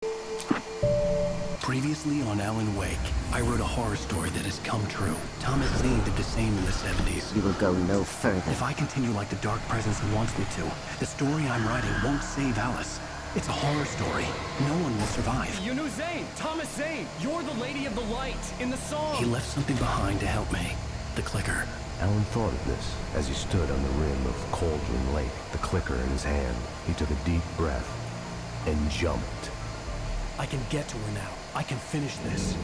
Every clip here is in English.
Previously on Alan Wake, I wrote a horror story that has come true. Thomas Zane did the same in the 70s. We will go no further. If I continue like the Dark Presence wants me to, the story I'm writing won't save Alice. It's a horror story. No one will survive. You knew Zane! Thomas Zane! You're the Lady of the Light in the song! He left something behind to help me. The clicker. Alan thought of this as he stood on the rim of Cauldron Lake, the clicker in his hand. He took a deep breath and jumped. I can get to her now. I can finish this.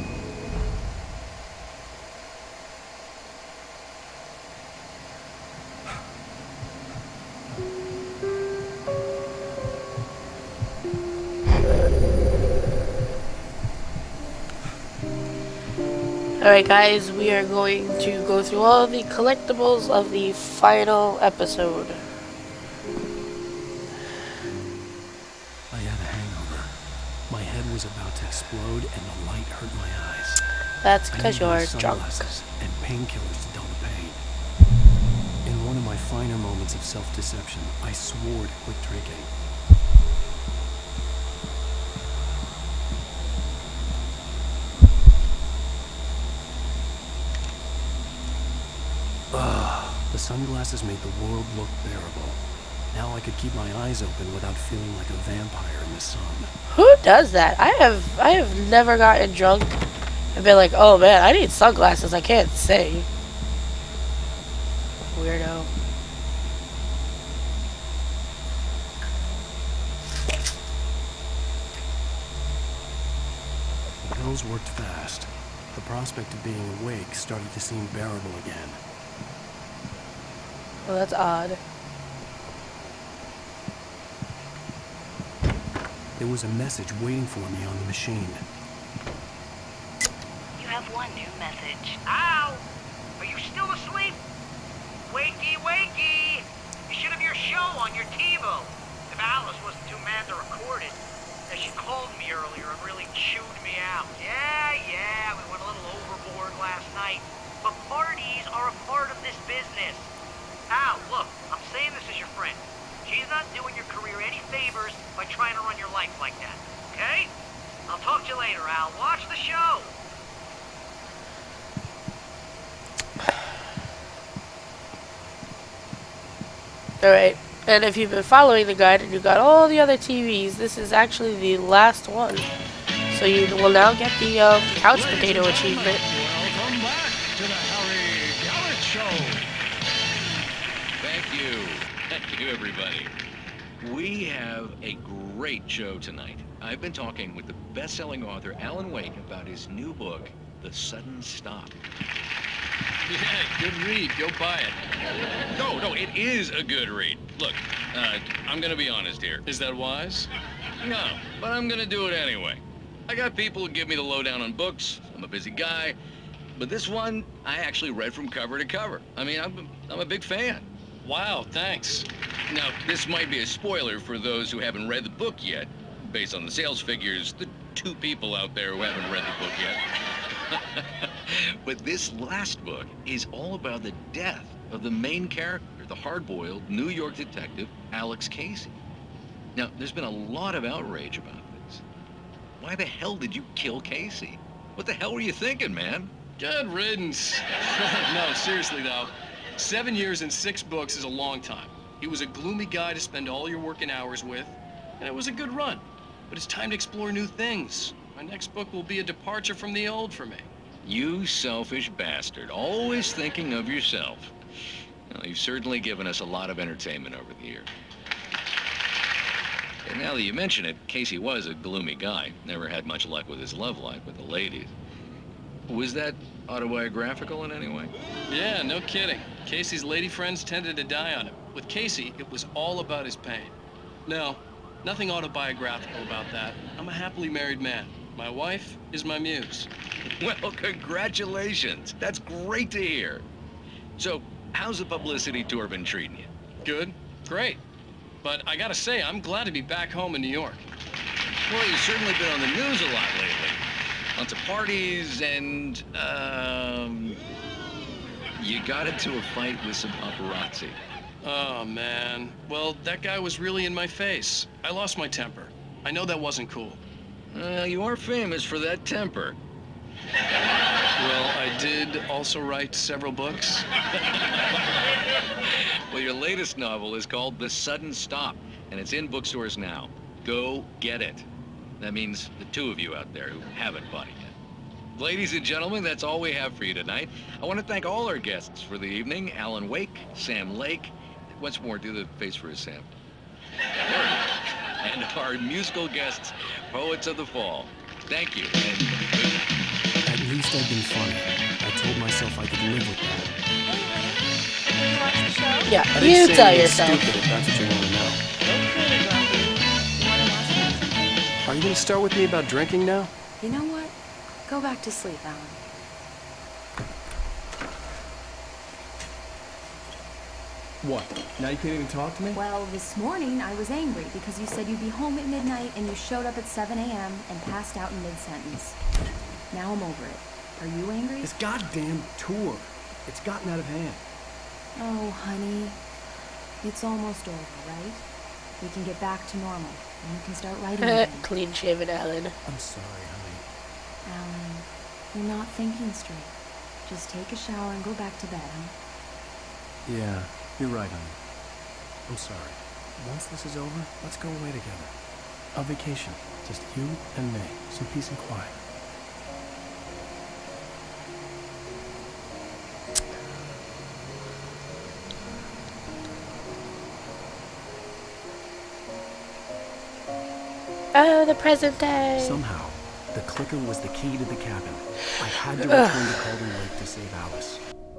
Alright guys, we are going to go through all the collectibles of the final episode. I had a hangover. My head was about to explode and the light hurt my eyes. That's because you're drunk. Sunglasses and painkillers to dull the pain. In one of my finer moments of self-deception, I swore to quit drinking. The sunglasses made the world look bearable. Now I could keep my eyes open without feeling like a vampire in the sun. Who does that? I have never gotten drunk and been like, oh man, I need sunglasses, I can't see. Weirdo. The pills worked fast. The prospect of being awake started to seem bearable again. Well, that's odd. There was a message waiting for me on the machine. You have one new message. Ow! Are you still asleep? Wakey, wakey! You should have your show on your TiVo. If Alice wasn't too mad to record it. She called me earlier and really chewed me out. Yeah, we went a little overboard last night. But parties are a part of this business. Al, look, I'm saying this as your friend. She's not doing your career any favors by trying to run your life like that, okay? I'll talk to you later, Al. Watch the show. Alright, and if you've been following the guide and you got all the other TVs, this is actually the last one. So you will now get the couch potato achievement. Welcome back to the Harry Gallant Show. Thank you, everybody. We have a great show tonight. I've been talking with the best-selling author Alan Wake about his new book, The Sudden Stop. Yeah, good read. Go buy it. No, it is a good read. Look, I'm gonna be honest here. Is that wise? No, but I'm gonna do it anyway. I got people who give me the lowdown on books. I'm a busy guy. But this one, I actually read from cover to cover. I mean, I'm a big fan. Wow, thanks. Now, this might be a spoiler for those who haven't read the book yet. Based on the sales figures, the 2 people out there who haven't read the book yet. But this last book is all about the death of the main character, the hard-boiled New York detective, Alex Casey. Now, there's been a lot of outrage about this. Why the hell did you kill Casey? What the hell were you thinking, man? Good riddance. No, seriously, though. 7 years and 6 books is a long time. He was a gloomy guy to spend all your working hours with, and it was a good run. But it's time to explore new things. My next book will be a departure from the old for me. You selfish bastard, always thinking of yourself. Well, you've certainly given us a lot of entertainment over the years. And now that you mention it, Casey was a gloomy guy. Never had much luck with his love life with the ladies. Was that autobiographical in any way? Yeah, no kidding. Casey's lady friends tended to die on him. With Casey, it was all about his pain. No, nothing autobiographical about that. I'm a happily married man. My wife is my muse. Well, congratulations. That's great to hear. So, how's the publicity tour been treating you? Good. Great. But I gotta say, I'm glad to be back home in New York. Well, you've certainly been on the news a lot lately. Lots of parties and, you got into a fight with some paparazzi. Oh, man. Well, that guy was really in my face. I lost my temper. I know that wasn't cool. You are famous for that temper. Well, I did also write several books. Well, your latest novel is called The Sudden Stop, and it's in bookstores now. Go get it. That means the two of you out there who haven't bought it yet. Ladies and gentlemen, that's all we have for you tonight. I want to thank all our guests for the evening. Alan Wake, Sam Lake. Once more, do the face for us, Sam. There it is. And our musical guests, Poets of the Fall. Thank you, and good night. At least I've been funny. I told myself I could live with that. Yeah, I didn't you say tell anything yourself. stupid, if that's what you want to know. Okay, Grumpy. You want to ask me something? Are you going to start with me about drinking now? You know what? Go back to sleep, Alan. What? Now you can't even talk to me? Well, this morning I was angry because you said you'd be home at midnight and you showed up at 7 a.m. and passed out in mid-sentence. Now I'm over it. Are you angry? This goddamn tour. It's gotten out of hand. Oh, honey. It's almost over, right? We can get back to normal and you can start writing again. Clean shaven Alan. I'm sorry, honey. Alan, you're not thinking straight. Just take a shower and go back to bed, huh? Yeah, you're right, honey. I'm sorry. Once this is over, let's go away together. A vacation. Just you and me. Some peace and quiet. Oh, the present day. Somehow, the clicker was the key to the cabin. I had to return to Cauldron Lake to save Alice.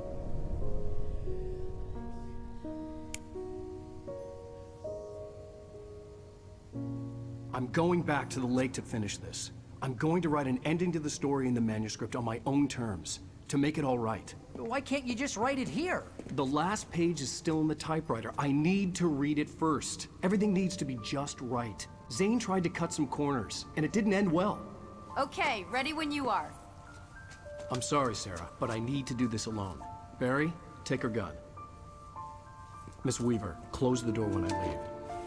I'm going back to the lake to finish this. I'm going to write an ending to the story in the manuscript on my own terms, to make it all right. Why can't you just write it here? The last page is still in the typewriter. I need to read it first. Everything needs to be just right. Zane tried to cut some corners, and it didn't end well. Okay, ready when you are. I'm sorry, Sarah, but I need to do this alone. Barry, take her gun. Miss Weaver, close the door when I leave.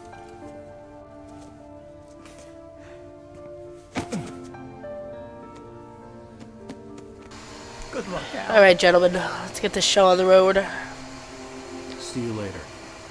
Good luck, Al. All right, gentlemen, let's get this show on the road. See you later.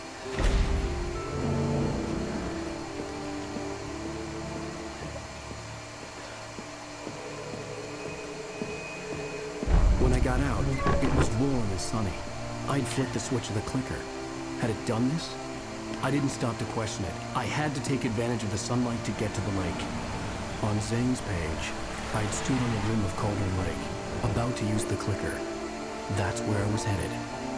When I got out, it was warm and sunny. I'd flicked the switch of the clicker. Had it done this? I didn't stop to question it. I had to take advantage of the sunlight to get to the lake. On Zane's page, I'd stood on the rim of Cauldron Lake, about to use the clicker. That's where I was headed.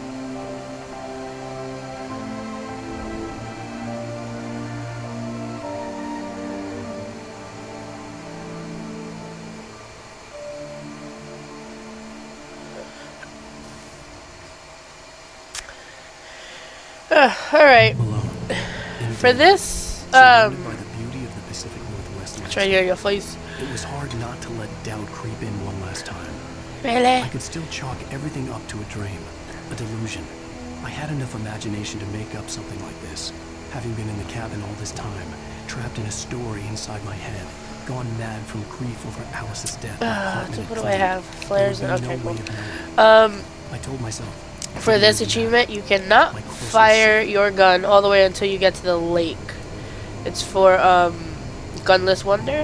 All right. Alone. For this, Surrounded by the beauty of the Pacific Northwest try here, your face. it was hard not to let doubt creep in one last time. Really? I could still chalk everything up to a dream, a delusion. I had enough imagination to make up something like this, having been in the cabin all this time, trapped in a story inside my head, gone mad from grief over Alice's death. So what do I have? Flares? There would be Okay, no cool. way of knowing. I told myself, For this achievement, you cannot fire your gun all the way until you get to the lake. It's for, Gunless Wonder.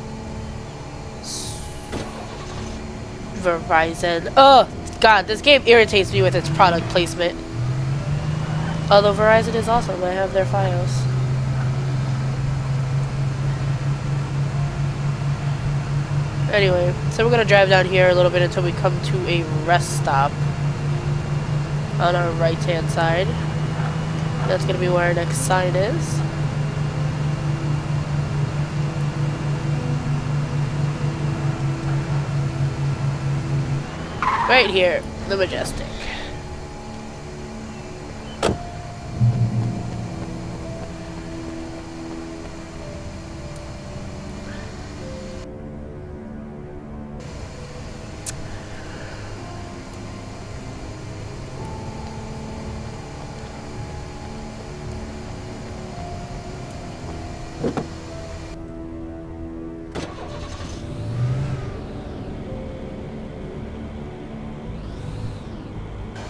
Verizon. Oh, God, this game irritates me with its product placement. Although Verizon is awesome, I have their files. Anyway, so we're gonna drive down here a little bit until we come to a rest stop on our right-hand side. That's gonna be where our next sign is. Right here, the Majestic.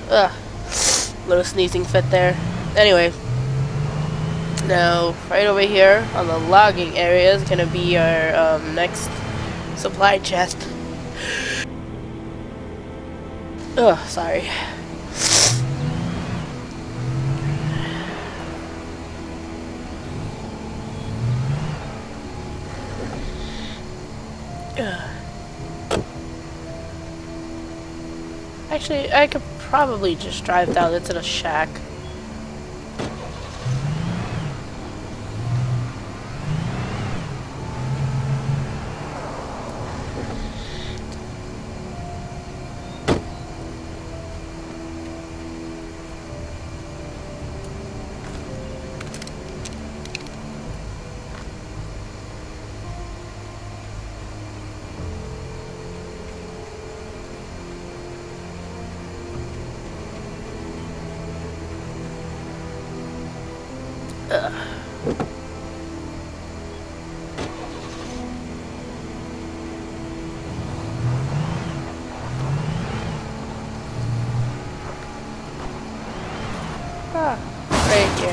Ugh. Little sneezing fit there. Anyway. Now, right over here on the logging area is gonna be our next supply chest. Ugh, sorry. Actually, I could probably just drive down into the shack. Right here.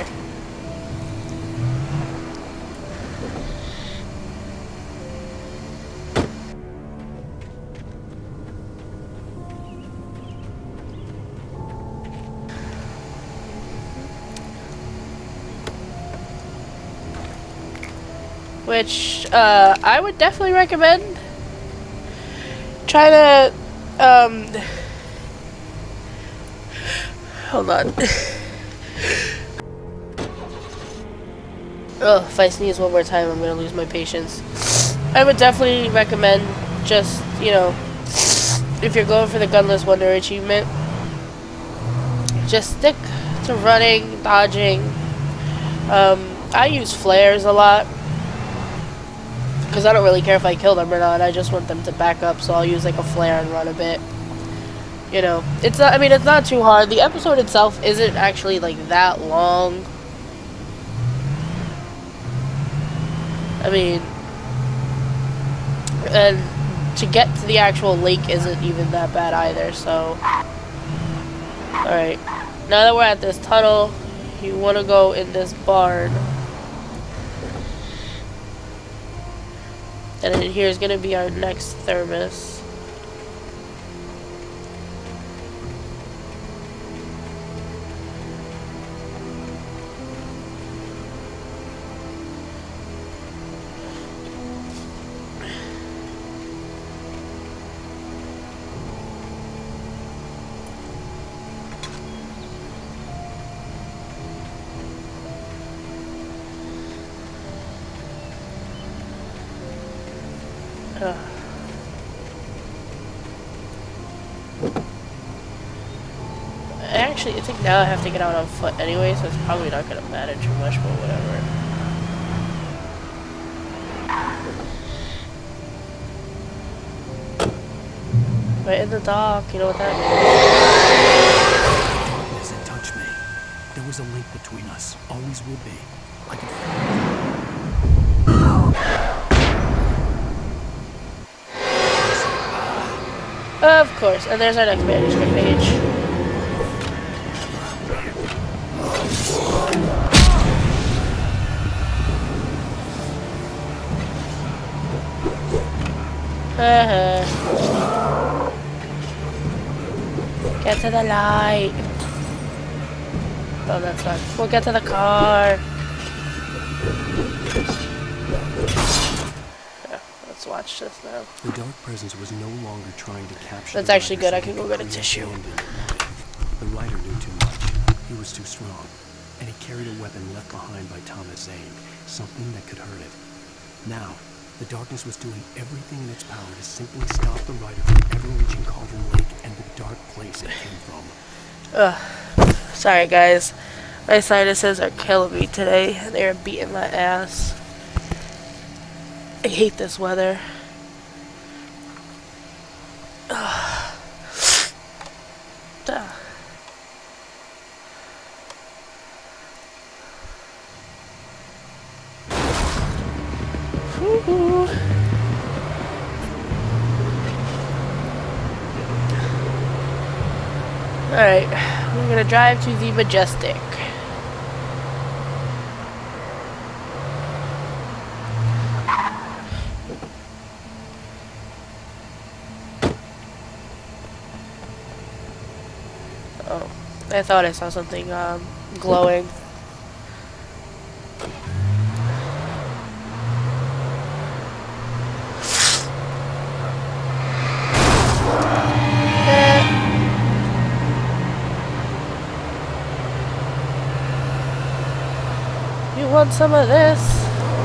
Which I would definitely recommend. Try to hold on. Oh, if I sneeze one more time, I'm gonna lose my patience. I would definitely recommend just, you know, if you're going for the Gunless Wonder achievement, just stick to running, dodging. I use flares a lot because I don't really care if I kill them or not. I just want them to back up, so I'll use like a flare and run a bit. You know, it's not, I mean, it's not too hard. The episode itself isn't actually like that long. I mean, and to get to the actual lake isn't even that bad either, so. Alright, now that we're at this tunnel, you want to go in this barn. And then here's going to be our next thermos. Actually, I think now I have to get out on foot anyway, so it's probably not going to matter too much, but whatever. Right in the dock, you know what that means? It touched me. There was a link between us. Always will be. I could feel it. Of course, and there's our next manuscript page. Get to the light. Oh, that's not. We'll get to the car. Yeah, let's watch this now. The dark presence was no longer trying to capture. That's actually good. I can go get a tissue. The writer knew too much. He was too strong, and he carried a weapon left behind by Thomas Zane, something that could hurt it. Now, the darkness was doing everything in its power to simply stop the writer from ever reaching Cauldron Lake and the dark place it came from. Sorry guys, my sinuses are killing me today. They're beating my ass. I hate this weather. Alright, we're gonna drive to the Majestic. Oh, I thought I saw something glowing. You want some of this?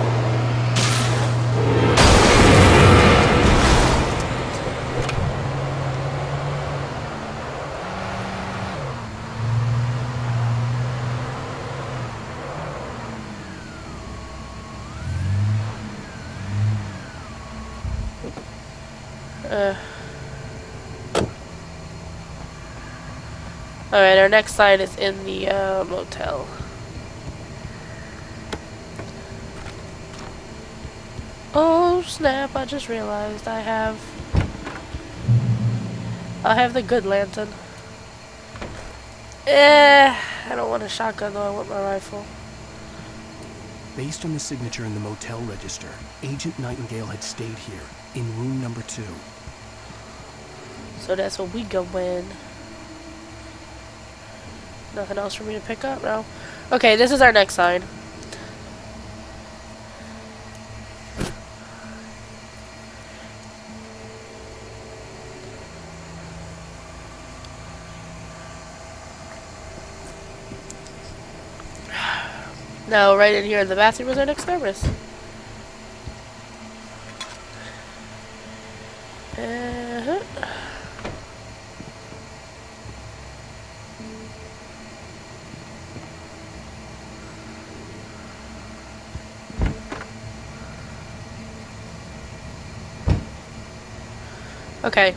Alright, our next sign is in the motel. Oh snap, I just realized I have the good lantern. I don't want a shotgun though, I want my rifle. Based on the signature in the motel register, Agent Nightingale had stayed here, in room number 2. So that's what we go in. Nothing else for me to pick up? No. Okay, this is our next sign. Now, right in here in the bathroom is our next service. Okay.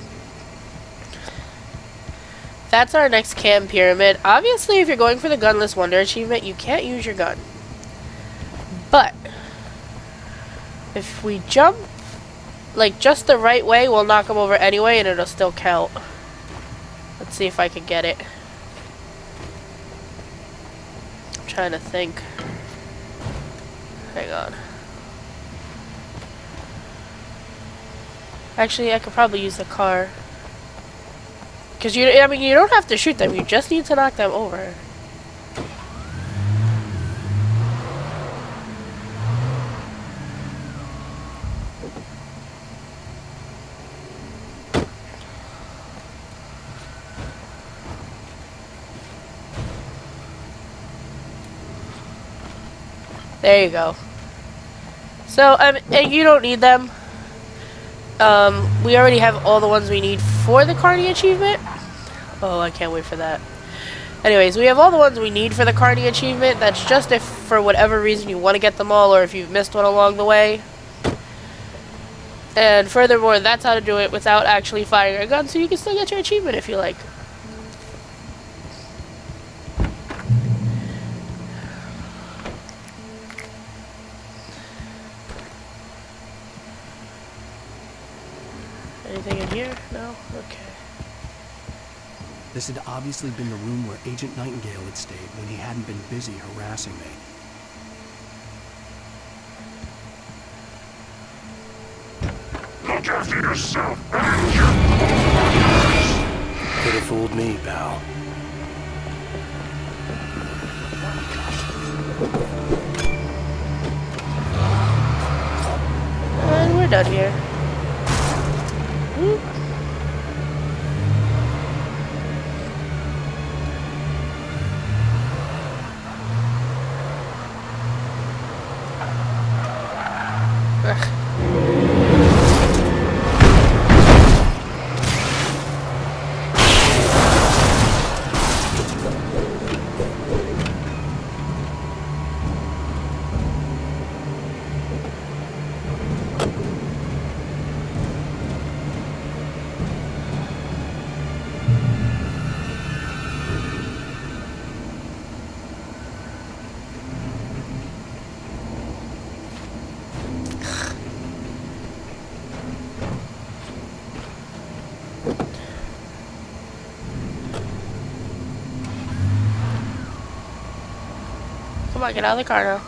That's our next cam pyramid. Obviously, if you're going for the Gunless Wonder achievement, you can't use your gun. But if we jump like just the right way, we'll knock them over anyway and it'll still count. Let's see if I can get it. I'm trying to think. Hang on. Actually, I could probably use the car. Because you don't have to shoot them, you just need to knock them over. There you go. So, and you don't need them. We already have all the ones we need for the Carney achievement. Oh, I can't wait for that. Anyways, we have all the ones we need for the Carney achievement. That's just if, for whatever reason, you want to get them all, or if you've missed one along the way. And furthermore, that's how to do it without actually firing a gun, so you can still get your achievement if you like. Anything in here? No? Okay. This had obviously been the room where Agent Nightingale had stayed when he hadn't been busy harassing me. Look after yourself! Could have fooled me, pal. And we're done here. Whoop. on, get out of the car now.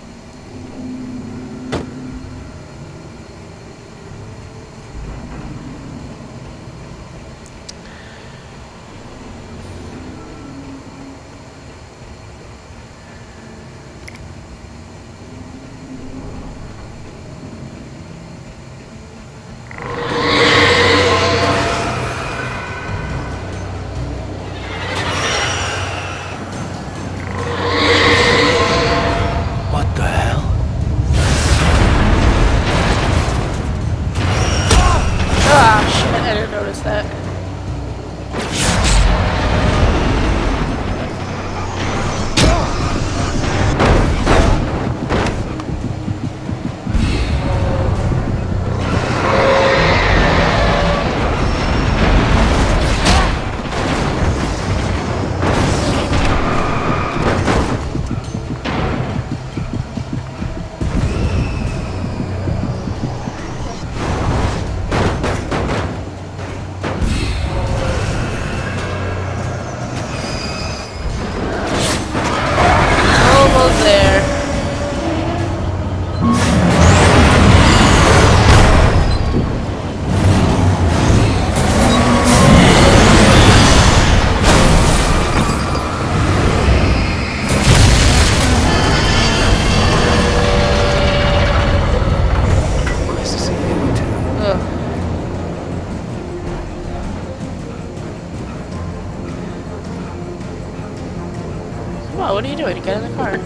What are you doing? Get in the car.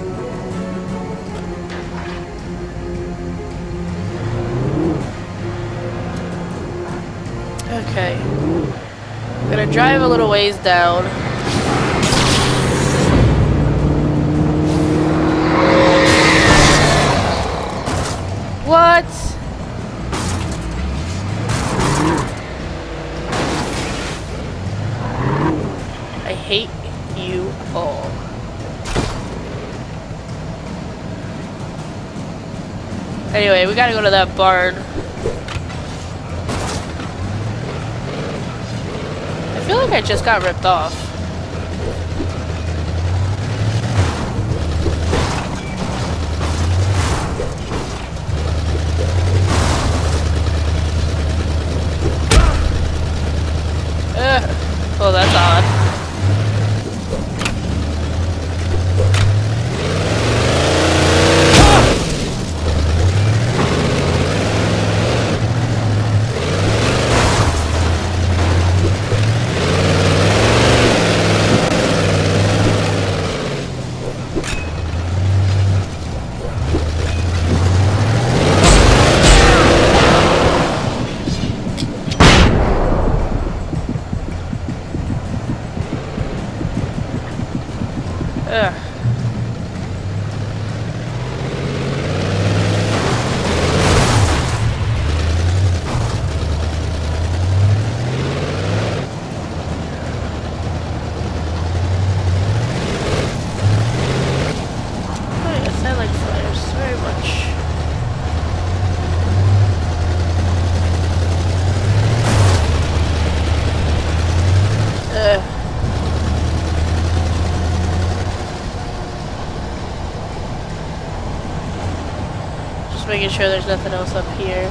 Okay. I'm gonna drive a little ways down. What? I hate you all. Anyway, we gotta go to that barn. I feel like I just got ripped off. Oh, that's odd. Making sure there's nothing else up here.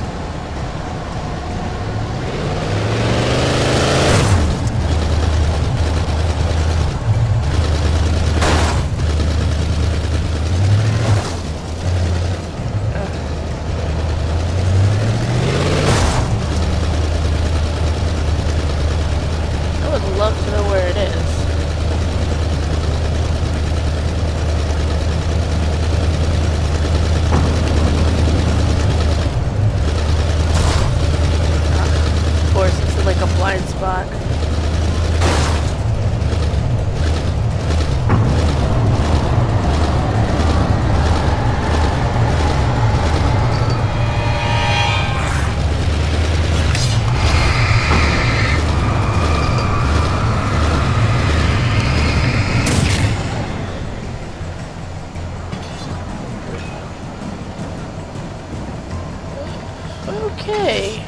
I would love to know where it is. Like a blind spot. Okay.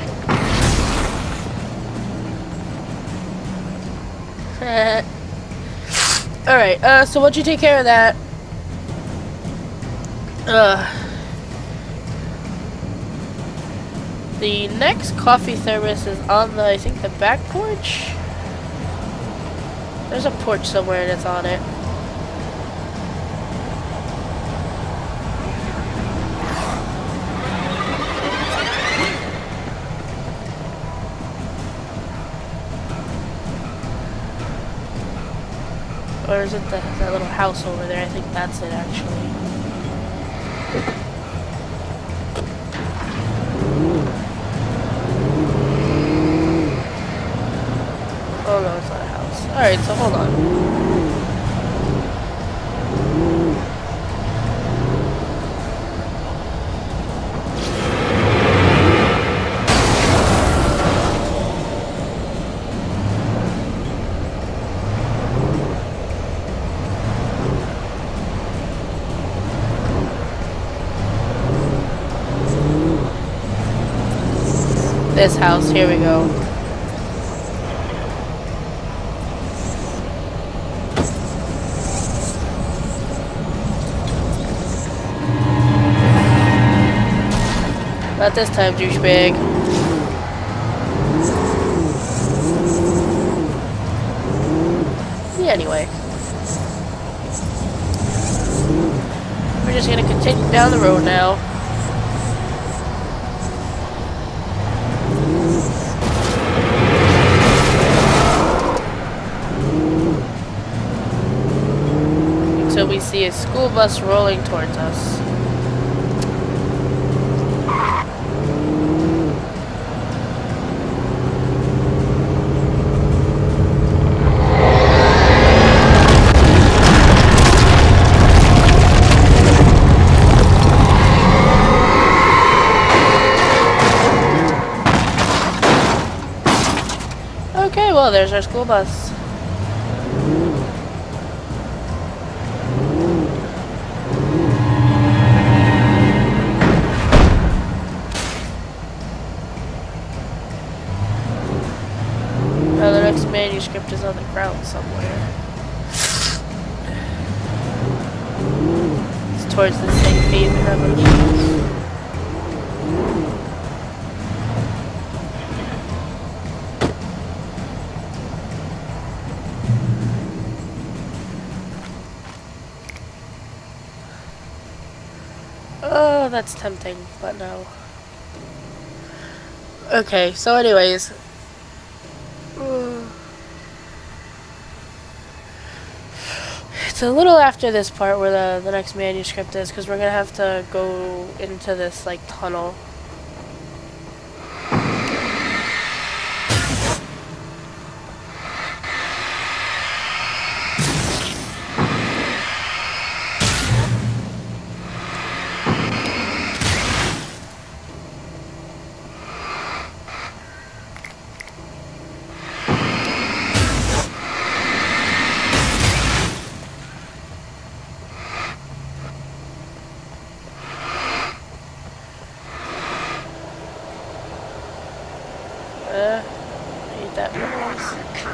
Alright, so once you take care of that, The next coffee thermos is on the, I think, the back porch? There's a porch somewhere that's on it. Or is it that little house over there? I think that's it, actually. Oh no, it's not a house. Alright, so hold on. This house, here we go. Not this time, douchebag. Yeah, anyway. We're just gonna continue down the road now. Until we see a school bus rolling towards us. Okay, well, there's our school bus. Now the next manuscript is on the ground somewhere. It's towards the same pavement, I believe. Oh, that's tempting, but no. Okay, so anyways. It's a little after this part where the next manuscript is, because we're going to have to go into this, like, tunnel. Need that noise.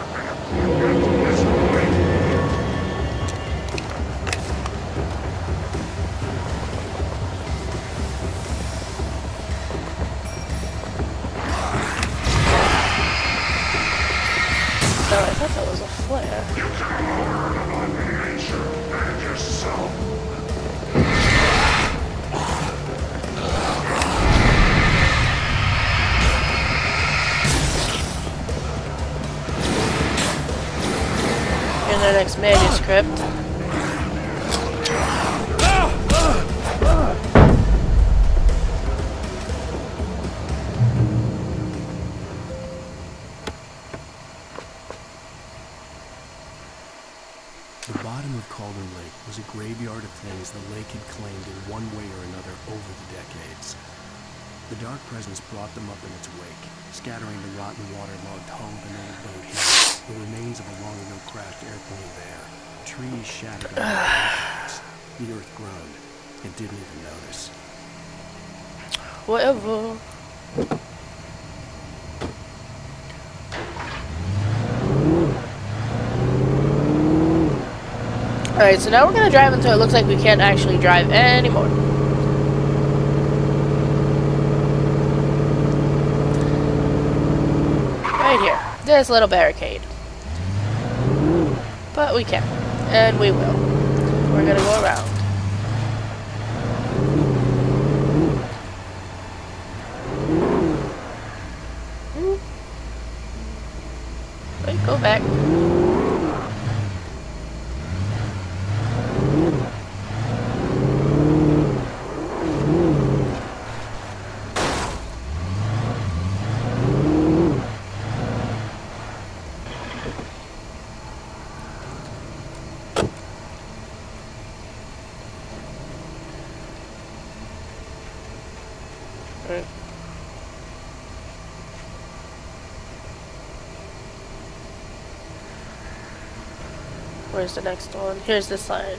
Oh, I thought that was a flare. You can learn on nature and yourself. Here's our next manuscript. The bottom of Calder Lake was a graveyard of things the lake had claimed in one way or another over the decades. The dark presence brought them up in its wake, scattering the rotten waterlogged hull of an old boat here, the remains of a long-ago crashed airplane there, trees shattered on the tracks. The earth groaned. It didn't even notice. Whatever. Alright, so now we're gonna drive until it looks like we can't actually drive anymore. Right here. There's a little barricade. But we can. And we will. We're gonna go around. Wait, go back. Right. Where's the next one? Here's the side.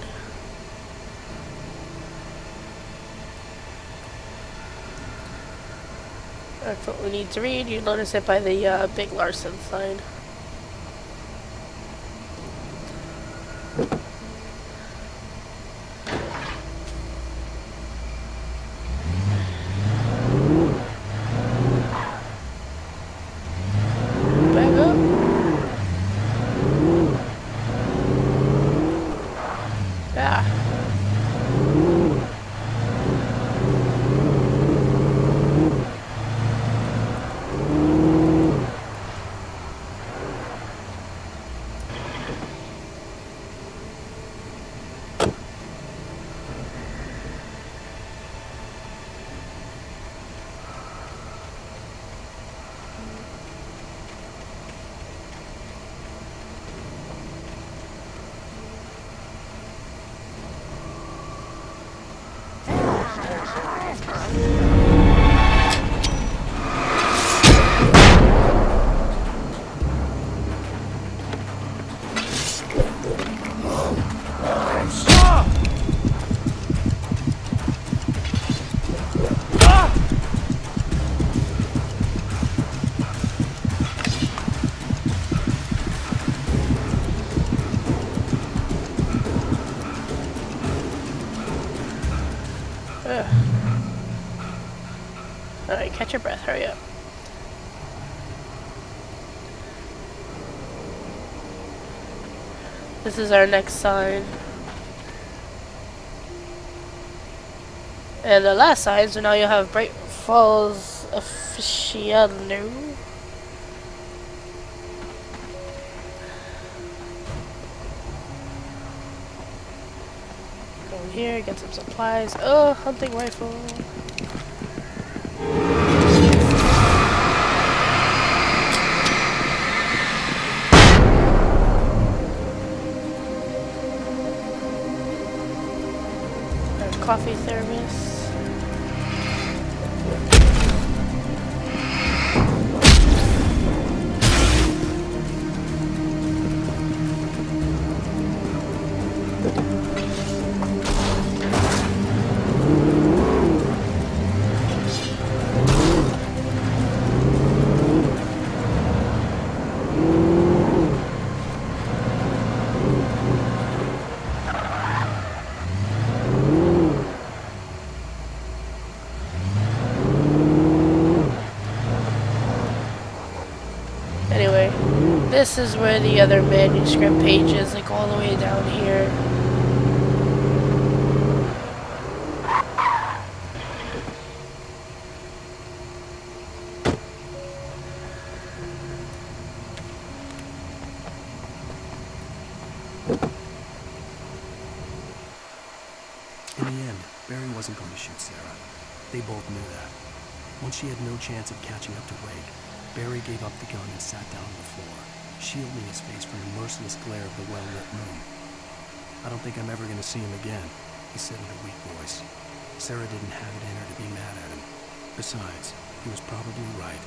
That's what we need to read. You notice it by the Big Larson sign. Back up. Yeah. Alright, catch your breath, hurry up. This is our next sign. And the last sign, so now you have Bright Falls Aficionado. Go here, get some supplies. Oh, hunting rifle. Coffee thermos. Anyway, this is where the other manuscript page is, like all the way down here. In the end, Barry wasn't going to shoot Sarah. They both knew that. Once she had no chance of catching up to Wade, Barry gave up the gun and sat down on the floor, shielding his face from the merciless glare of the well-lit moon. "I don't think I'm ever going to see him again," he said in a weak voice. Sarah didn't have it in her to be mad at him. Besides, he was probably right.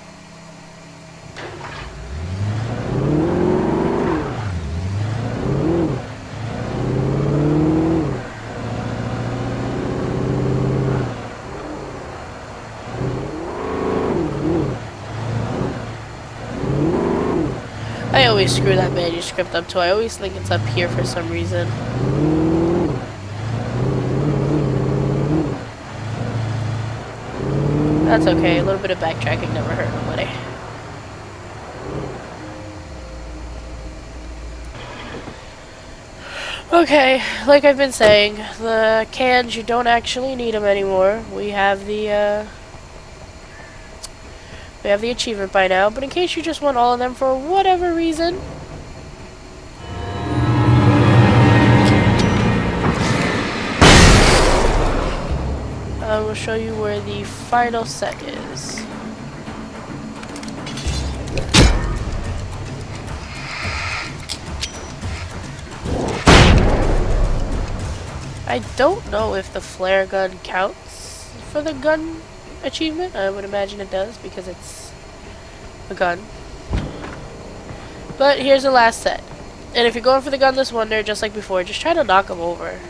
I always screw that manuscript up too. I always think it's up here for some reason. That's okay. A little bit of backtracking never hurt nobody. Okay, like I've been saying, the cans, you don't actually need them anymore. We have the achievement by now, but in case you just want all of them for whatever reason, I will show you where the final set is. I don't know if the flare gun counts for the gun achievement. I would imagine it does because it's a gun. But here's the last set. And if you're going for the gunless wonder, just like before, just try to knock them over.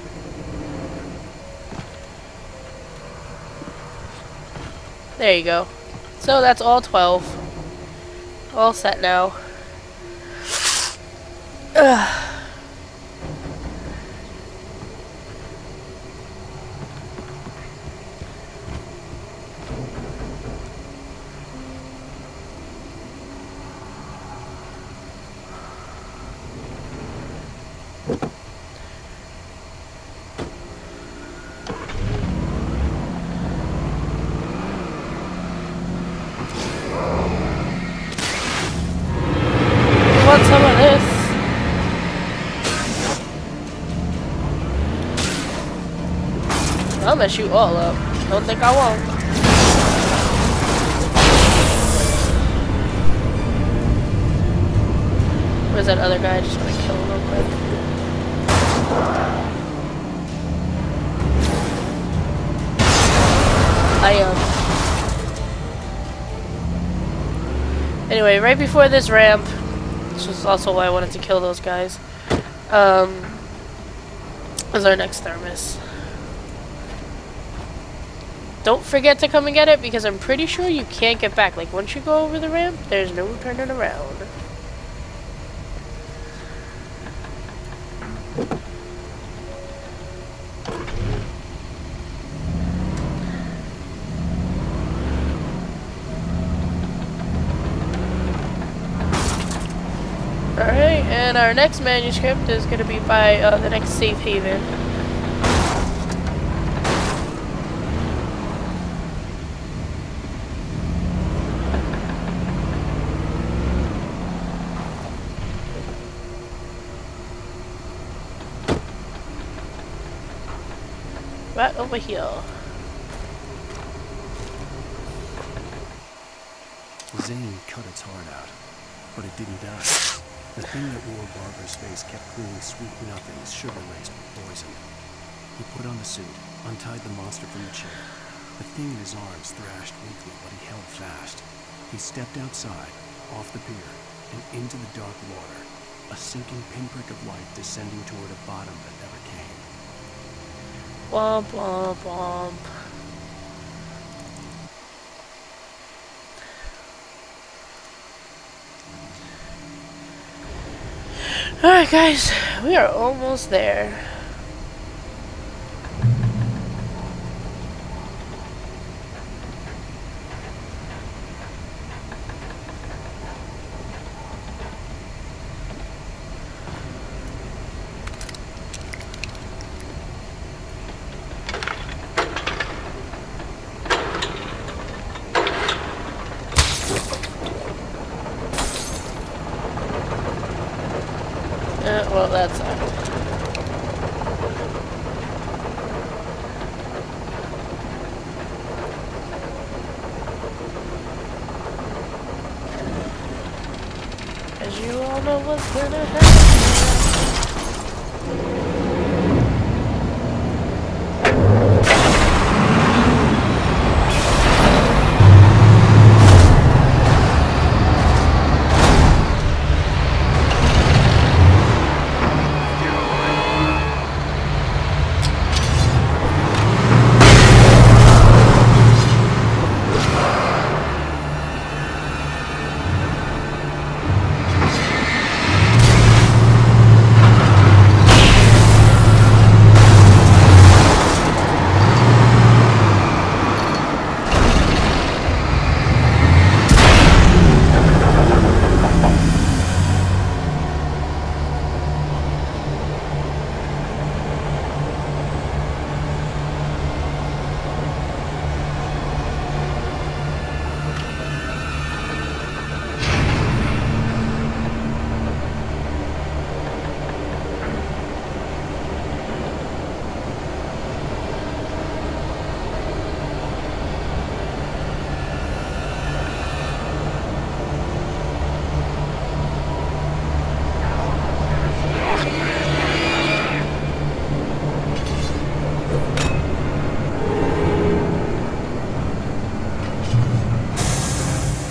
There you go. So that's all 12. All set now. Ugh. Want some of this? I'll mess you all up. Don't think I won't. Where's that other guy? I just want to kill him real quick. Anyway, right before this ramp, which is also why I wanted to kill those guys, is our next thermos. Don't forget to come and get it, because I'm pretty sure you can't get back. Like, once you go over the ramp, there's no turning around. Alright, and our next manuscript is going to be by the next safe haven. Right over here. Zane cut its heart out, but it didn't die. The thing that wore Barbara's face kept cleaning sweet nothings, sugar-laced with poison. He put on the suit, untied the monster from the chair. The thing in his arms thrashed weakly, but he held fast. He stepped outside, off the pier, and into the dark water, a sinking pinprick of light descending toward a bottom that never came. Womp womp womp. Alright guys, we are almost there. Well, that sucked. As you all know what's gonna happen.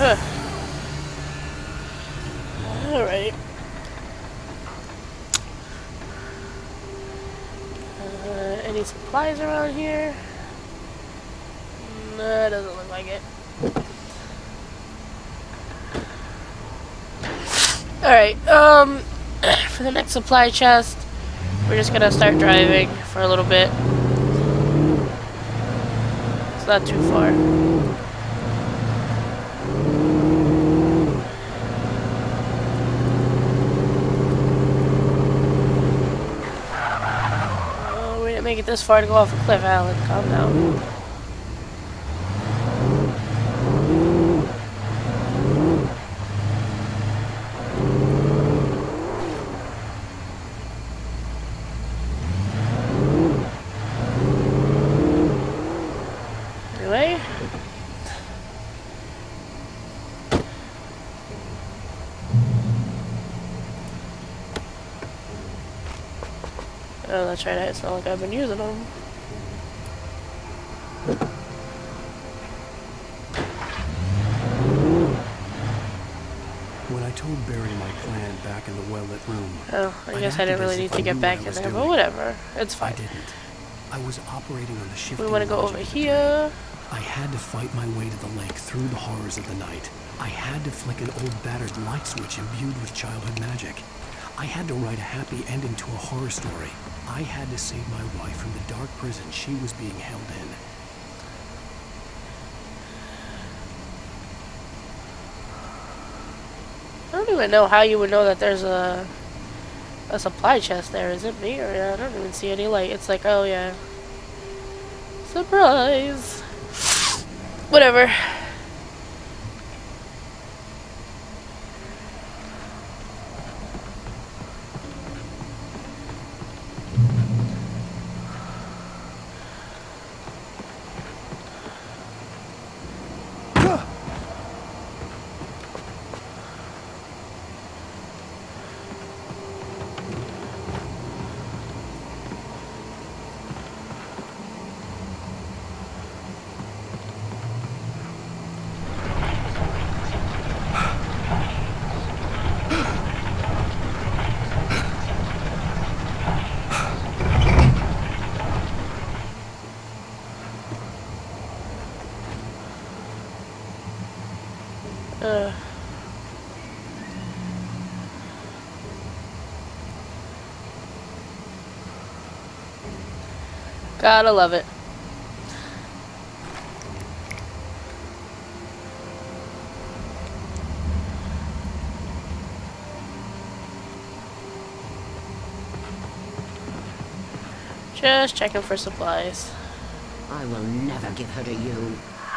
Alright. Any supplies around here? No, it doesn't look like it. Alright, for the next supply chest, we're just gonna start driving for a little bit. It's not too far. Oh, we didn't make it this far to go off a cliff, Alan. Calm down. Oh, that's right, it's not like I've been using them. When I told Barry my plan back in the well-lit room... Oh, I guess I didn't really need to get back in there, but whatever. It's fine. I didn't. I was operating on the shift. We want to go over here. I had to fight my way to the lake through the horrors of the night. I had to flick an old battered light switch imbued with childhood magic. I had to write a happy ending to a horror story. I had to save my wife from the dark prison she was being held in. I don't even know how you would know that there's a supply chest there. Is it me? Or I don't even see any light. It's like, oh yeah. Surprise! Whatever. Gotta love it. Just checking for supplies. I will never give her to you.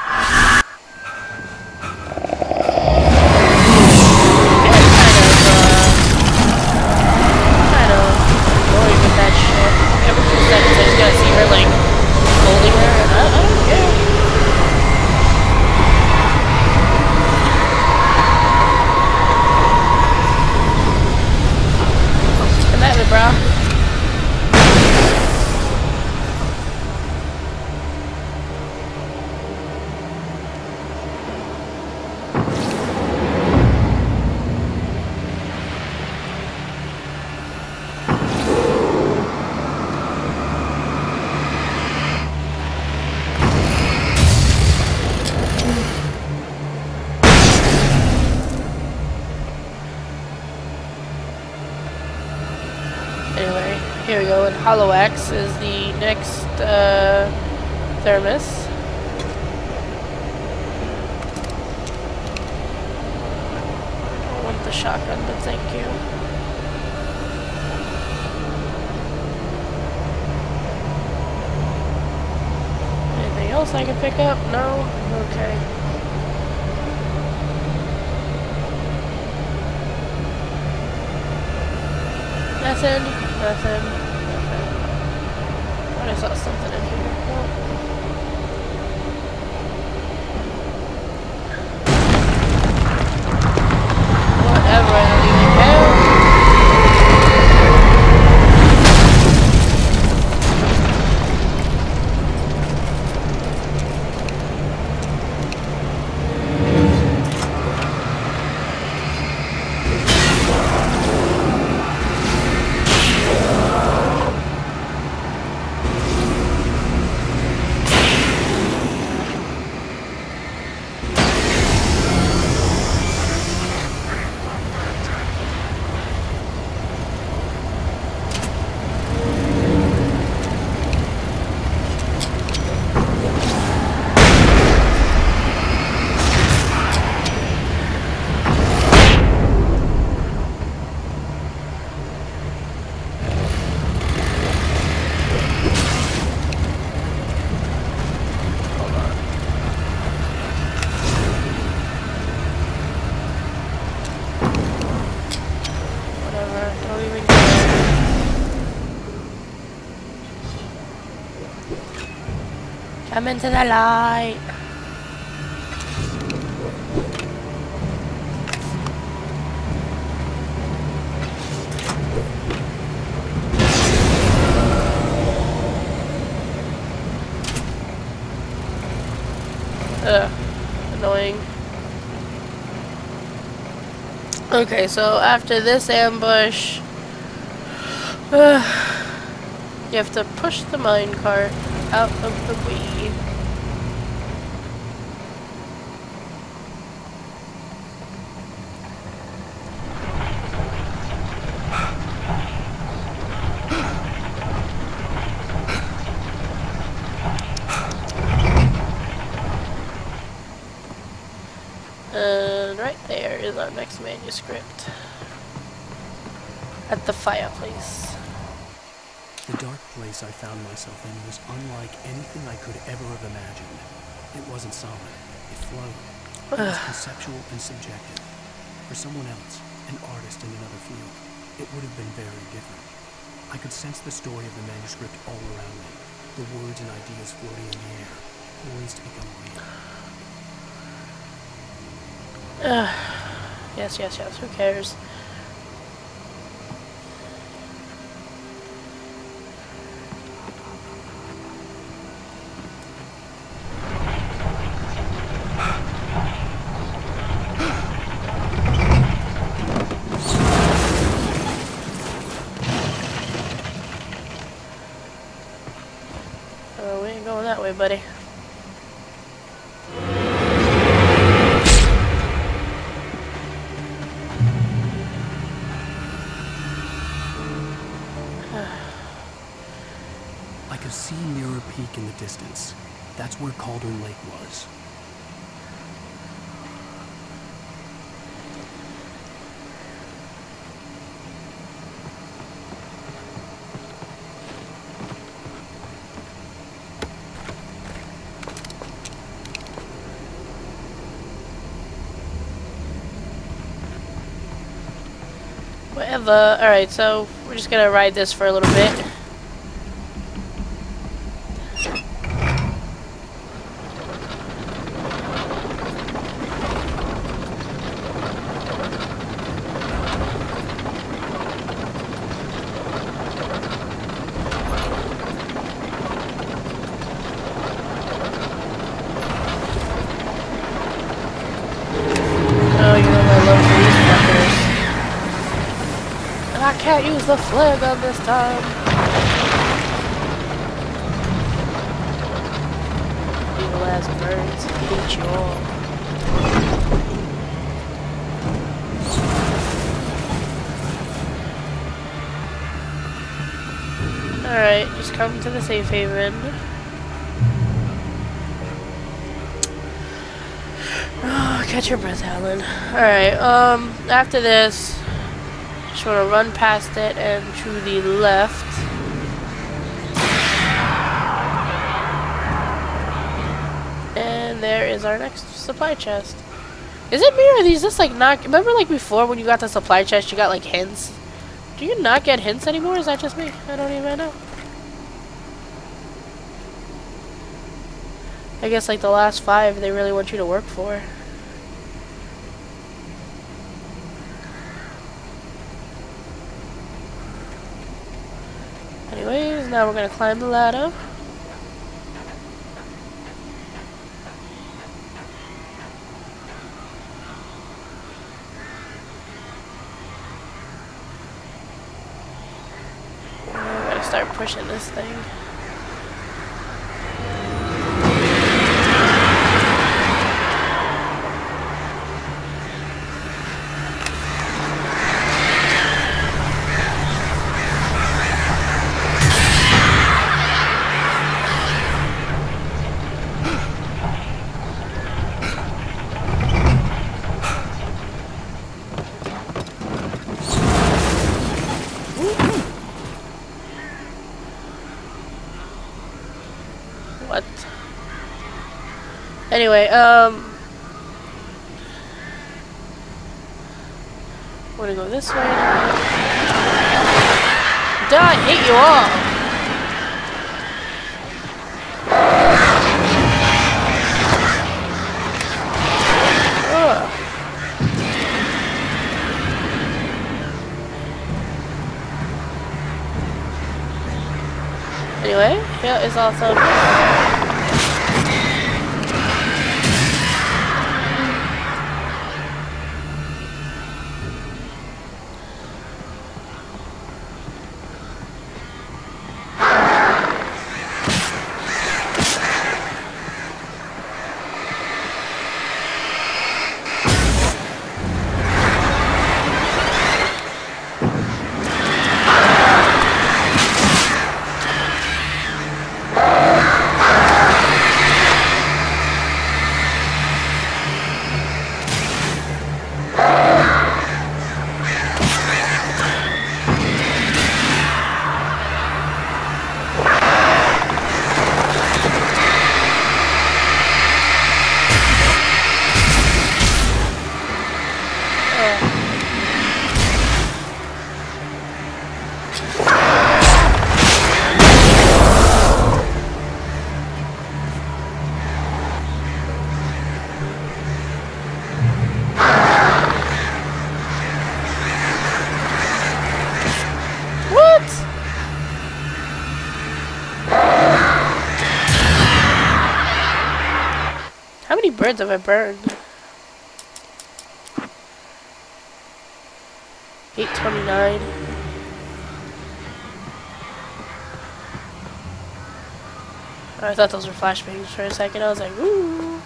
Here we go, and Hollow Axe is the next thermos. I want the shotgun, but thank you. Anything else I can pick up? No? Okay. Nothing. Nothing. I saw something in here. Oh. Whatever, I don't even care. Come into the light. Ugh, annoying. Okay, so after this ambush, you have to push the minecart out of the way. And right there is our next manuscript. At the fireplace. The dark place I found myself in was unlike anything I could ever have imagined. It wasn't solid. It flowed. It was conceptual and subjective. For someone else, an artist in another field, it would have been very different. I could sense the story of the manuscript all around me. The words and ideas floating in the air, poised to become real. Yes, who cares? We ain't going that way, buddy. I could see Mirror Peak in the distance. That's where Cauldron Lake was. Whatever. Alright, so we're just gonna ride this for a little bit. Oh, you know my love for these fuckers. I can't use the flare gun this time. Evil ass birds. Hate you all. Alright, just come to the safe haven. Oh, catch your breath, Alan. Alright, after this, just want to run past it and to the left. And there is our next supply chest. Is it me or are these just like not... Remember like before when you got the supply chest you got like hints? Do you not get hints anymore? Is that just me? I don't even know. I guess like the last 5 they really want you to work for. Anyways, now we're gonna climb the ladder. We're gonna start pushing this thing. What? Anyway, I'm gonna go this way. Duh, I hate you all. is awesome. How many birds have I burned? 829. I thought those were flashbangs for a second. I was like, ooh.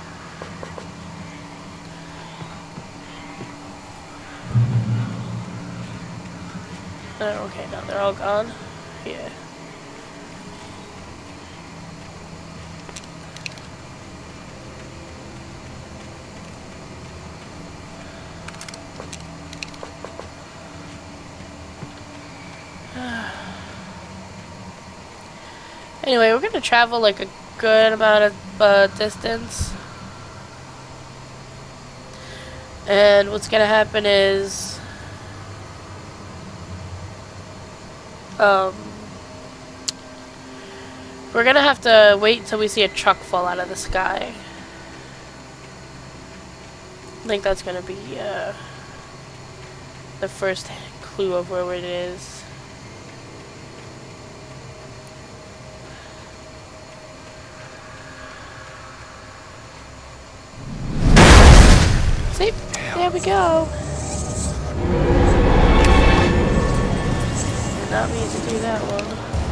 Oh, okay, now they're all gone. Yeah. Anyway, we're gonna travel like a good amount of distance. And what's gonna happen is we're gonna have to wait until we see a truck fall out of the sky. I think that's gonna be the first clue of where it is. See? There we go. Did not mean to do that one.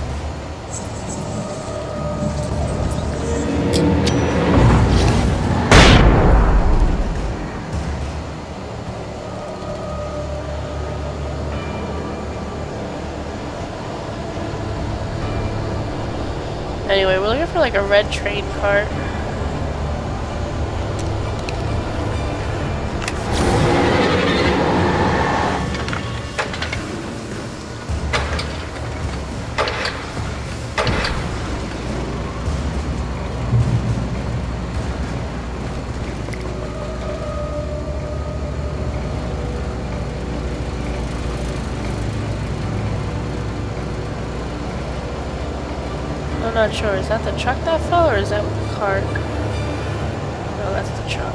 Anyway, we're looking for like a red train cart. I'm not sure. Is that the truck that fell, or is that the cart? No, that's the truck.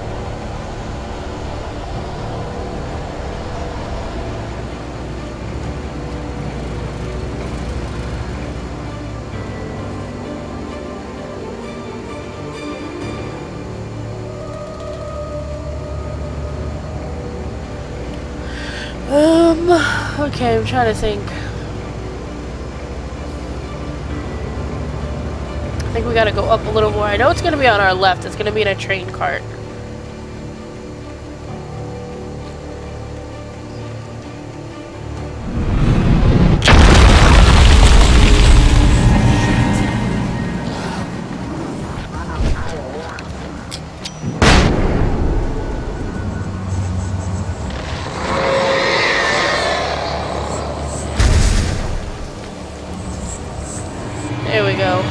Okay, I'm trying to think. I think we gotta go up a little more. I know it's gonna be on our left. It's gonna be in a train cart. There we go.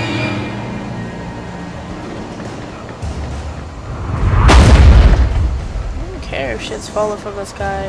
I don't care if shit's falling from the sky.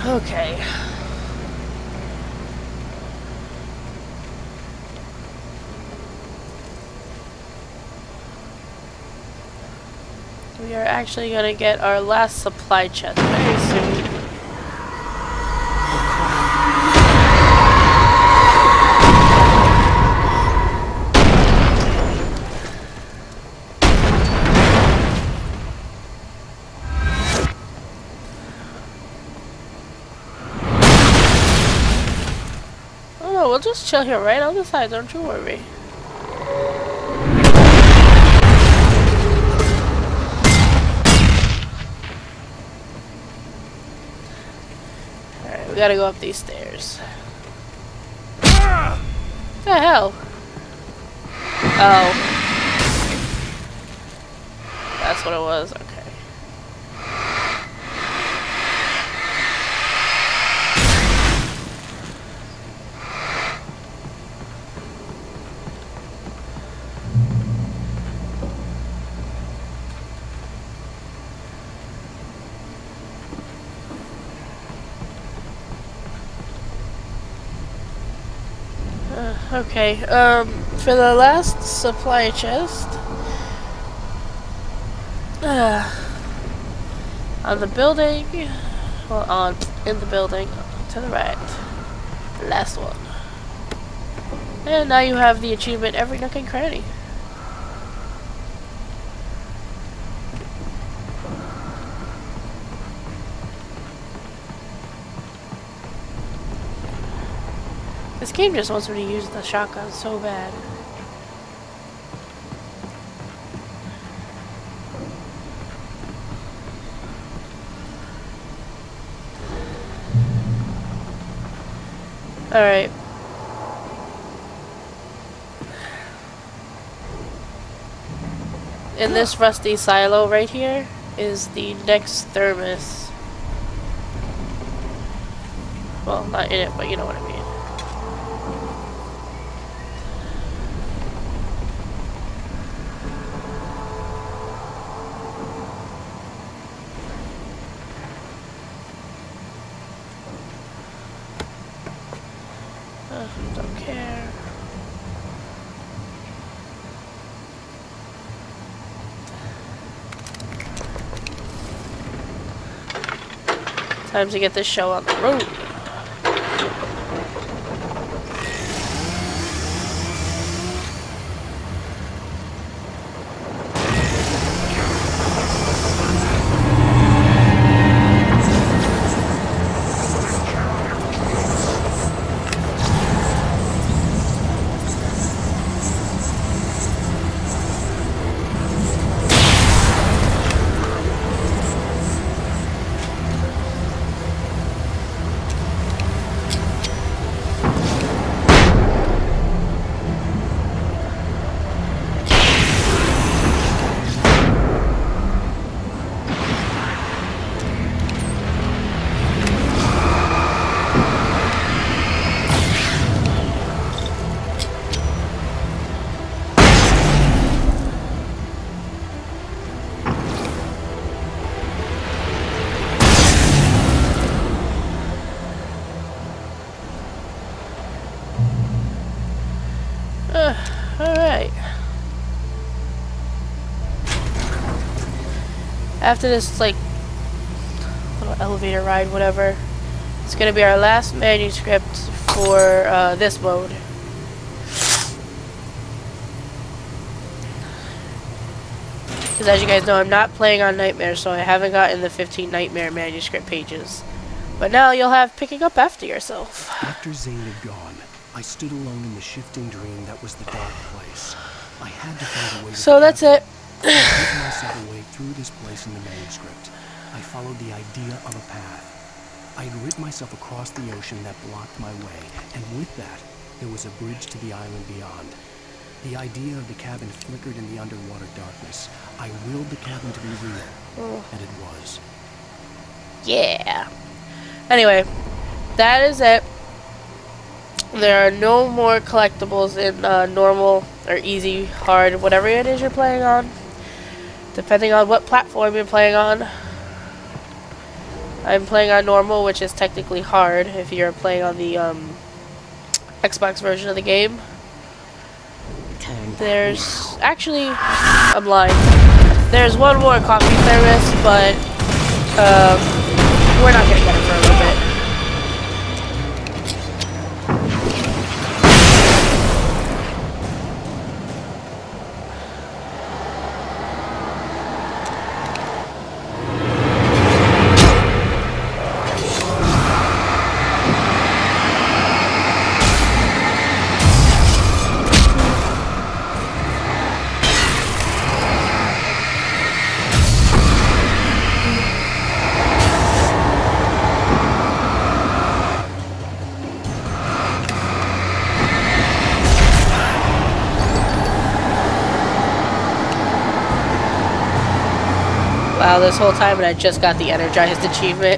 Okay. We are actually gonna get our last supply chest very soon. Oh no, we'll just chill here right on the side, don't you worry. We gotta go up these stairs. What the hell? Oh. That's what it was, okay. Okay, for the last supply chest, on the building, well, in the building, to the right, the last one. And now you have the achievement, Every Nook and Cranny. This game just wants me to use the shotgun so bad. Alright. In this rusty silo right here is the next thermos. Well, not in it, but you know what I mean. Don't care. Time to get this show on the road. Alright. After this, like, little elevator ride, whatever, it's gonna be our last manuscript for this mode. Because as you guys know, I'm not playing on Nightmare, so I haven't gotten the 15 Nightmare manuscript pages. But now you'll have picking up after yourself. After Zane had gone, I stood alone in the shifting dream that was the dark place. I had to find a way to So that's it. I put myself away through this place in the manuscript. I followed the idea of a path. I had written myself across the ocean that blocked my way, and with that, there was a bridge to the island beyond. The idea of the cabin flickered in the underwater darkness. I willed the cabin to be real, and it was. Yeah. Anyway, that is it. There are no more collectibles in normal or easy, hard, whatever it is you're playing on. Depending on what platform you're playing on. I'm playing on normal, which is technically hard if you're playing on the Xbox version of the game. There's actually, I'm lying. There's one more coffee thermos, but we're not gonna get it for a little bit. Wow, this whole time and I just got the energized achievement.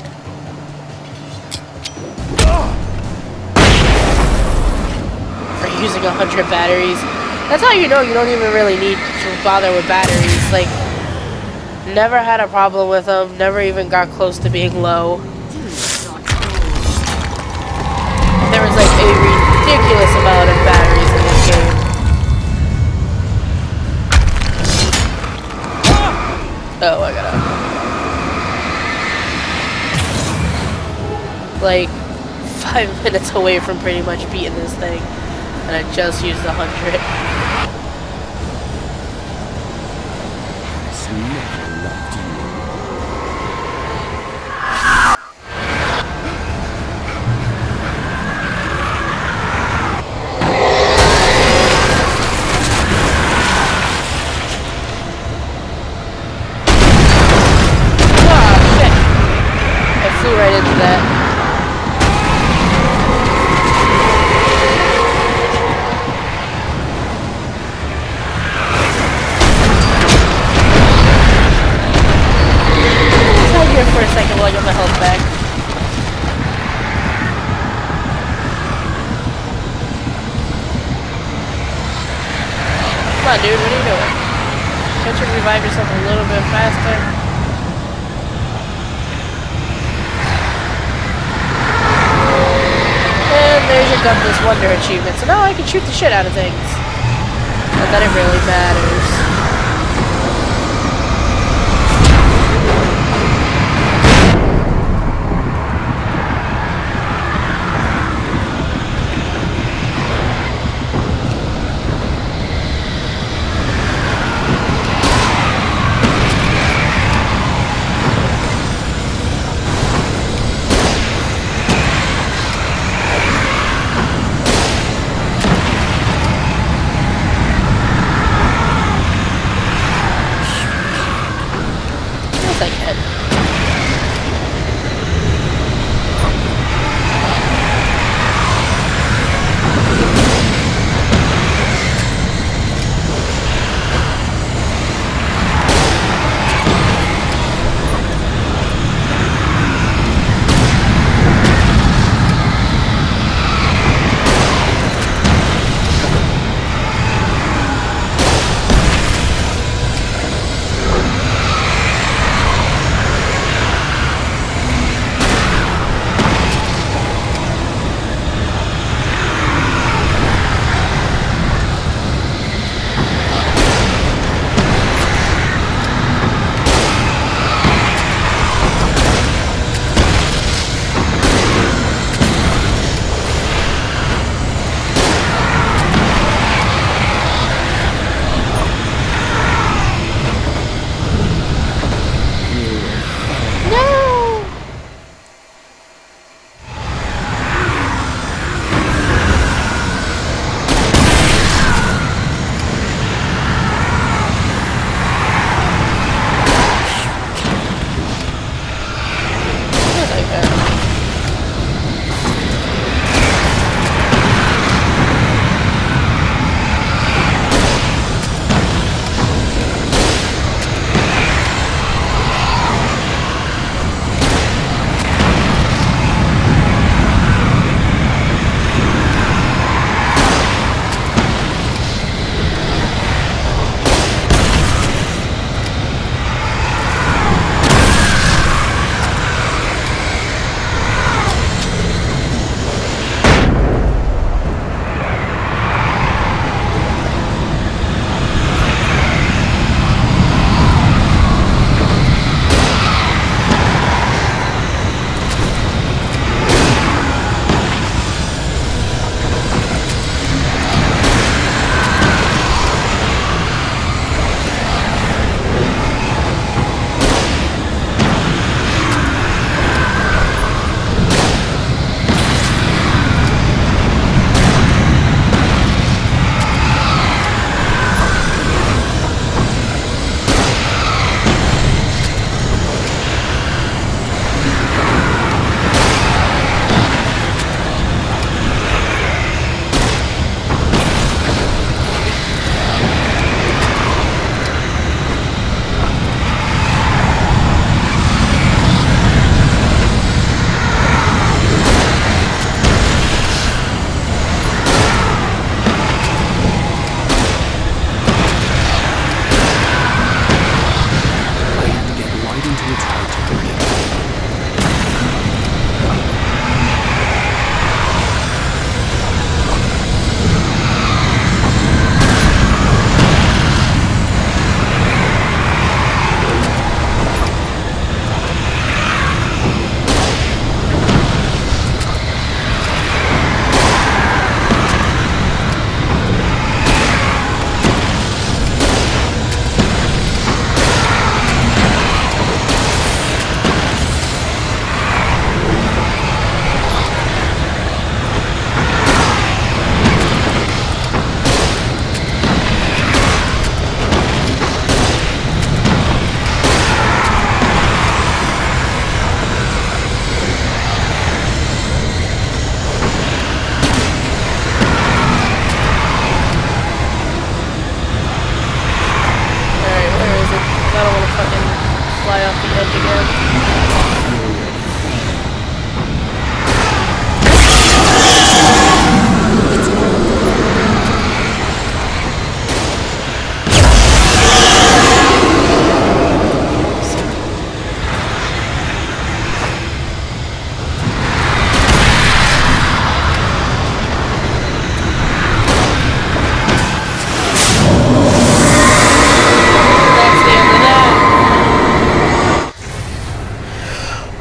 For using 100 batteries. That's how you know you don't even really need to bother with batteries. Like, never had a problem with them, never even got close to being low. There was like a ridiculous amount of batteries in this game. Oh, I gotta... Like, 5 minutes away from pretty much beating this thing. And I just used 100. It's never left you. Right into that. Hold here for a second while I get my health back. Come on, dude, what are you doing? Can't you revive yourself a little bit faster? There's a Gutless Wonder achievement, so now I can shoot the shit out of things. Not that it really matters.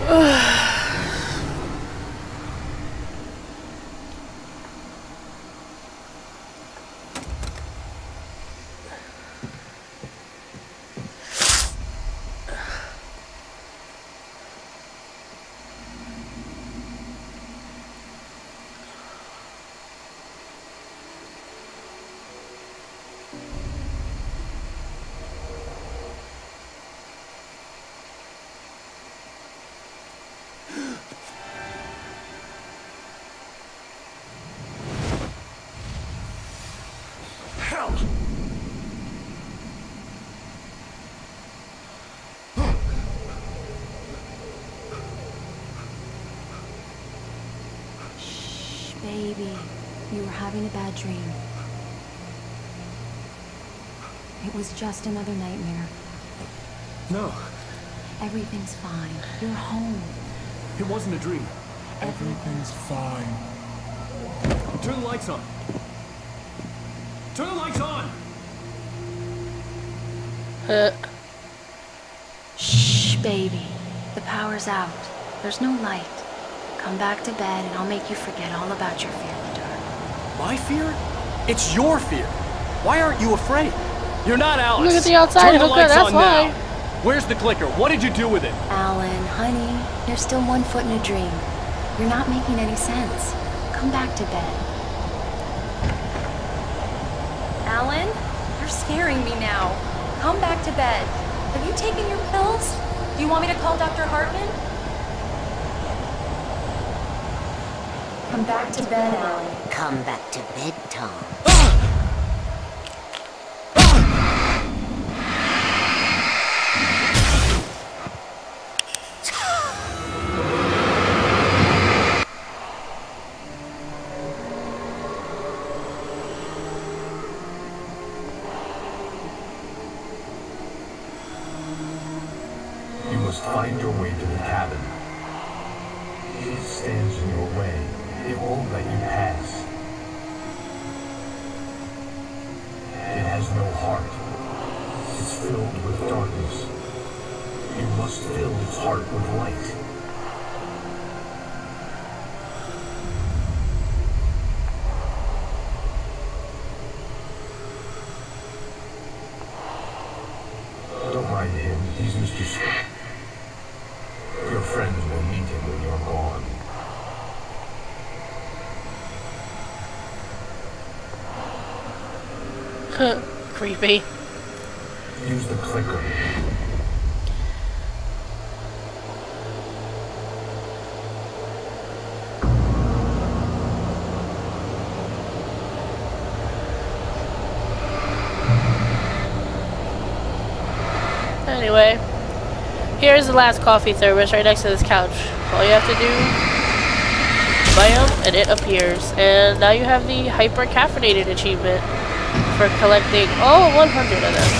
Baby, you were having a bad dream. It was just another nightmare. No, Everything's fine. You're home. it wasn't a dream. Everything's fine. Turn the lights on. Turn the lights on! Shh, baby. The power's out. There's no light. Come back to bed and I'll make you forget all about your fear in the dark. My fear? It's your fear. Why aren't you afraid? You're not Alice. Look at the outside. Turn the Look, lights that's on why. now. Where's the clicker? What did you do with it? Alan, honey, you're still 1 foot in a dream. You're not making any sense. Come back to bed. Alan, you're scaring me now. Come back to bed. Have you taken your pills? Do you want me to call Dr. Hartman? Come back to bed, Alan. Come back to bed, Tom. You must find your way to the cabin. It stands in your way. It won't let you pass. It has no heart. It's filled with darkness. You must fill its heart with light. Don't mind him. He's Mr. Your friends will meet him when you're gone. Creepy. Use the clicker. Anyway, here's the last coffee thermos right next to this couch. All you have to do, bam, and it appears. And now you have the hyper caffeinated achievement for collecting all 100 of them.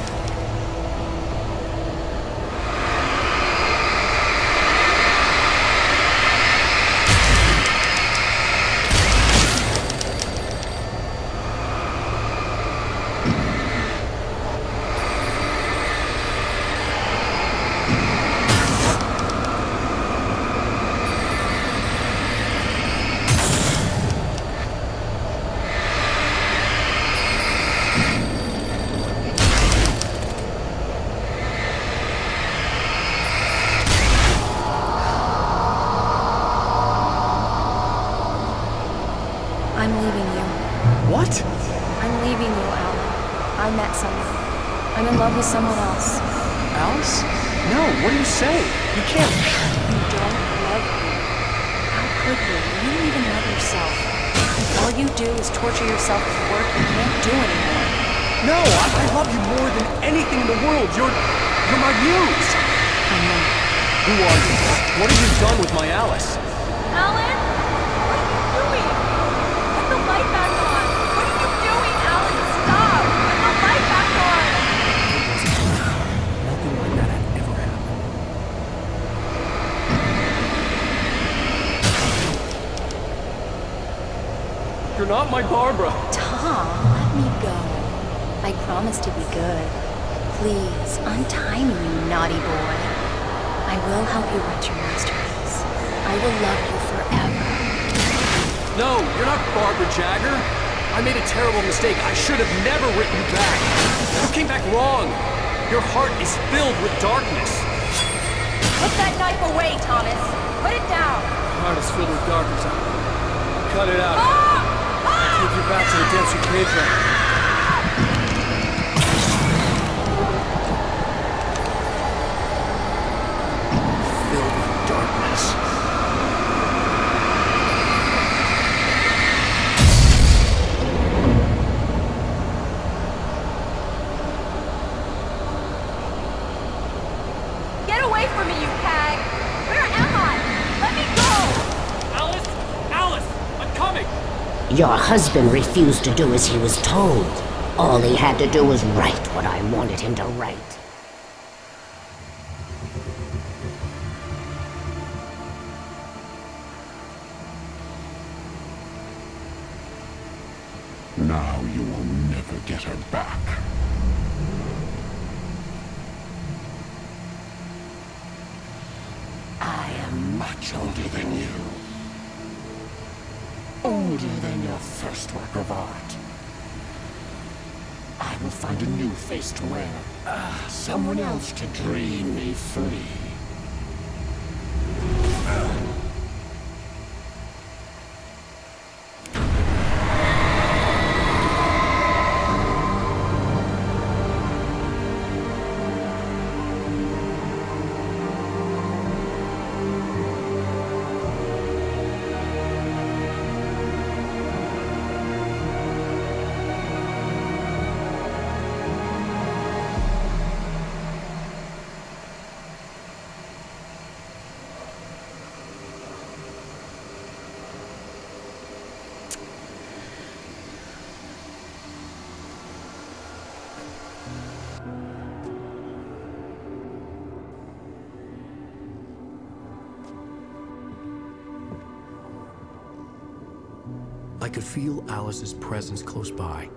I'm leaving you. What? I'm leaving you, Alan. I met someone. I'm in love with someone else. Alice? No, what do you say? You can't. You don't love me. How could you? You don't even love yourself. All you do is torture yourself with work you can't do anymore. No, I love you more than anything in the world. You're my muse. I know. Who are you? What have you done with my Alice? Alan? What are you doing? Put the light back on. What are you doing, Alan? Stop! Put the light back on! Nothing like that had ever happened. You're not my Barbara. Tom, let me go. I promise to be good. Please, untie me, you naughty boy. I will help you write your masterpiece. I will love you forever. No, you're not Barbara Jagger. I made a terrible mistake. I should have never written you back. You came back wrong. Your heart is filled with darkness. Put that knife away, Thomas. Put it down. My heart is filled with darkness. Cut it out. Take you back to the depths you came from. Filled with darkness. Get away from me, you hag! Where am I? Let me go! Alice! Alice! I'm coming! Your husband refused to do as he was told. All he had to do was write what I wanted him to write. Now you will never get her back. I am much older than you. Older than your first work of art. I will find a new face to wear. Someone else to dream me free. I could feel Alice's presence close by.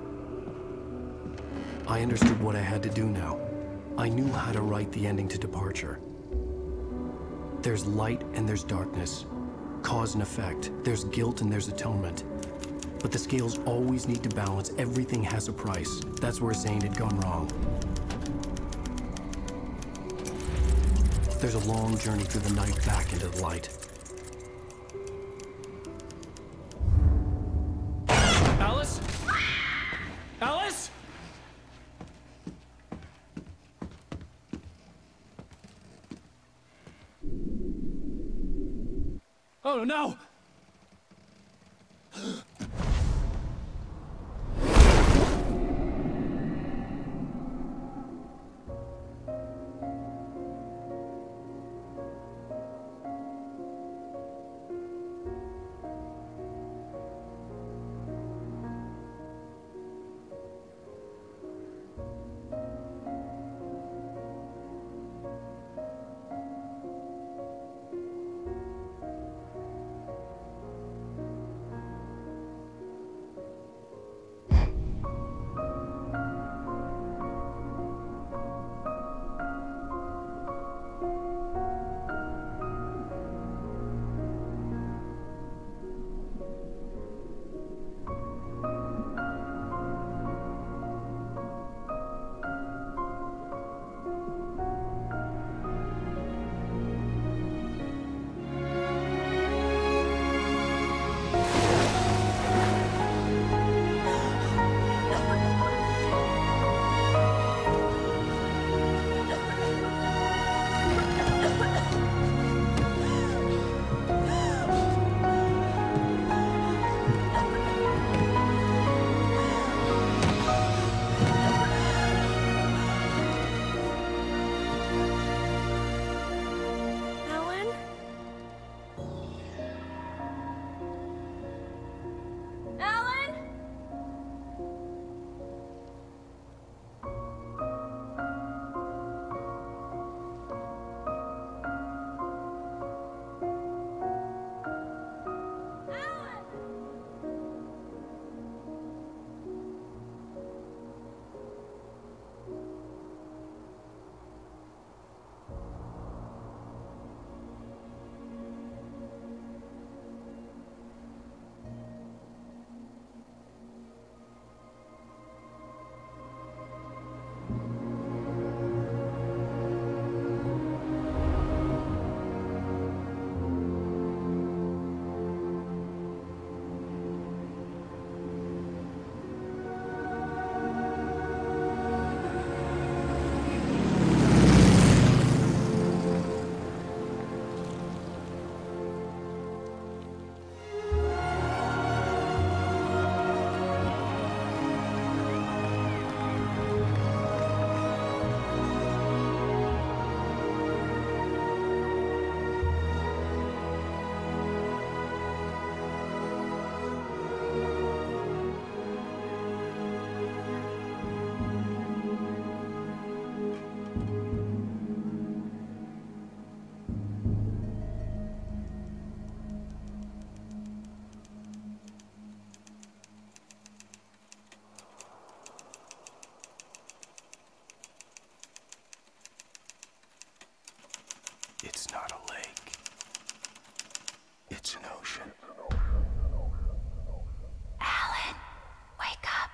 I understood what I had to do now. I knew how to write the ending to Departure. There's light and there's darkness. Cause and effect. There's guilt and there's atonement. But the scales always need to balance. Everything has a price. That's where Zane had gone wrong. There's a long journey through the night back into the light. Alice? Alice? Oh no! It's an ocean. Alan, wake up.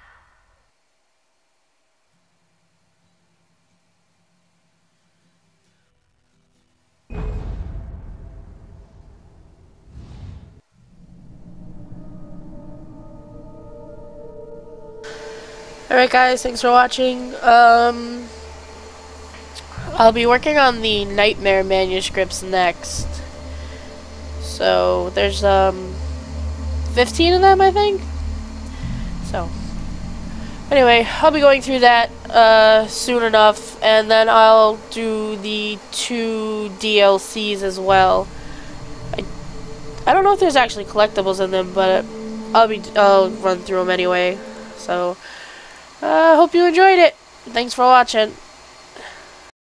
Alright guys, thanks for watching. I'll be working on the Nightmare manuscripts next. So there's 15 of them, I think. So anyway, I'll be going through that soon enough, and then I'll do the 2 DLCs as well. I don't know if there's actually collectibles in them, but I'll run through them anyway. So hope you enjoyed it. Thanks for watching.